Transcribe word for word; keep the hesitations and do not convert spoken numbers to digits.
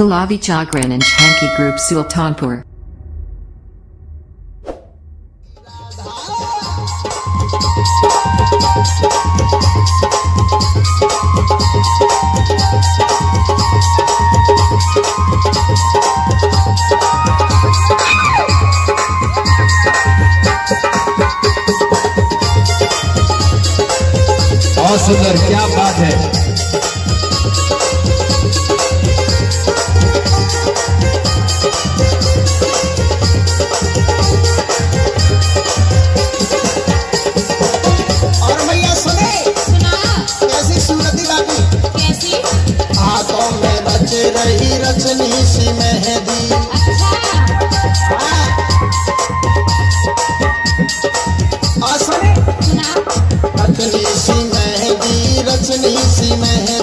Pallavi Chagran and Chanki Group Sultanpur. बहुत सुंदर, क्या बात है। और भैया सुने, सुना कैसी सूरती बाबू, कैसी? हाथों में रच रही रचनी सी मेहंदी। अच्छा हाँ। और सुने, सुना रचनी सी मेहंदी, रचनी सी मेहंदी।